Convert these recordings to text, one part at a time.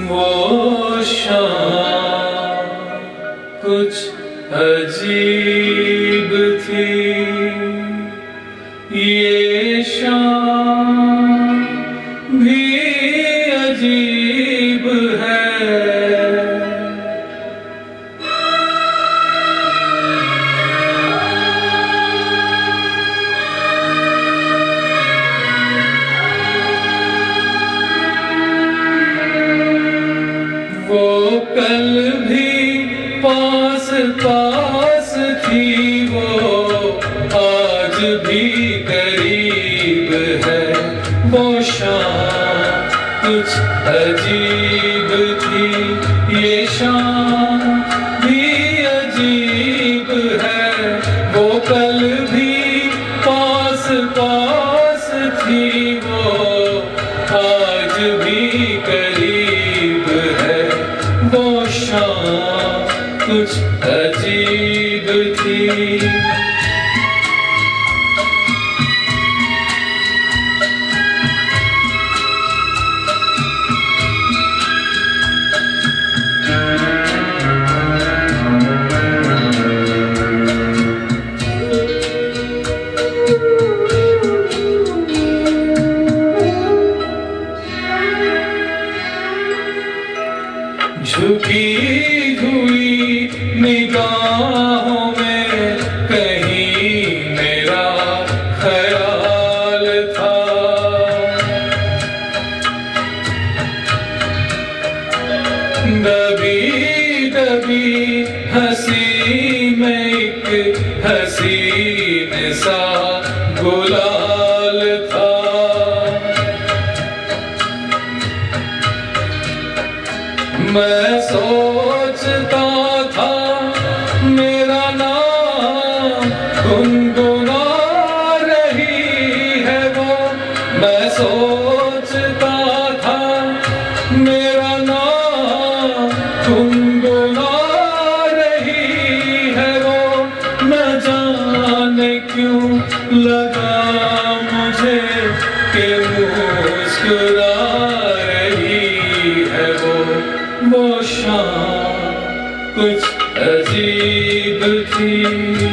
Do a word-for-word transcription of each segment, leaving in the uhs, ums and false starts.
वो शाम कुछ अजीब थी, ये शाम भी अजीब है। वो कल भी पास पास थी, वो आज भी करीब है। वो शाम कुछ अजीब थी, ये शाम भी अजीब है। वो कल भी पास पास थी, वो आज भी करीब है। वो शाम कुछ अजीब थी। झुकी हुई निगाहों में कहीं मेरा ख्याल था। दबी दबी हंसी में एक हसीन सा गुलाल था। मैं सोचता था मेरा नाम गुनगुना रही है वो। मैं सोचता था मेरा नाम गुनगुना रही है वो। न जाने क्यों लगा मुझे कि मुस्कुरा रही है वो। वो शाम कुछ अजीब थी।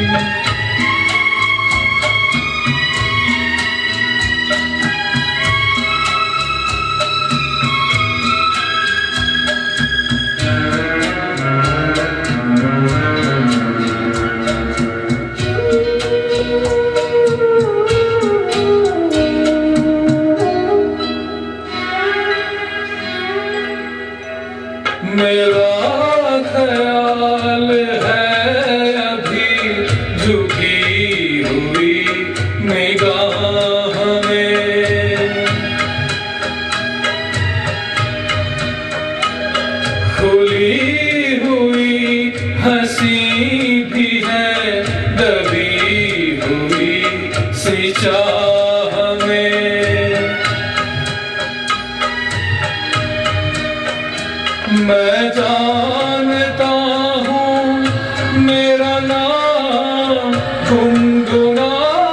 मेरा ख्याल है अभी झुकी हुई निगाह में। खुली हुई हंसी भी है, दबी हुई सी चाह में। मैं जानता हूँ मेरा नाम गुनगुना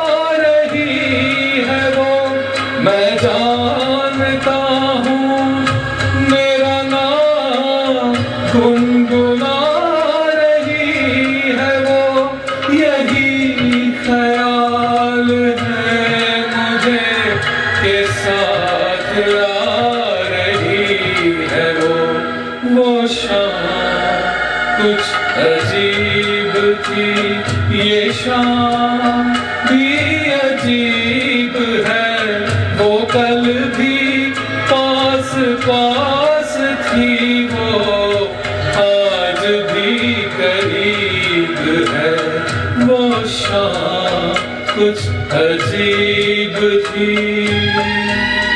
रही है वो। मैं जानता हूँ मेरा नाम गुनगुना रही है वो। यही ख्याल है मुझे के साथ आ रही है वो। वो शाम कुछ अजीब थी, ये शाम भी अजीब है। वो कल भी पास पास थी, वो आज भी करीब है। वो शाम कुछ अजीब थी।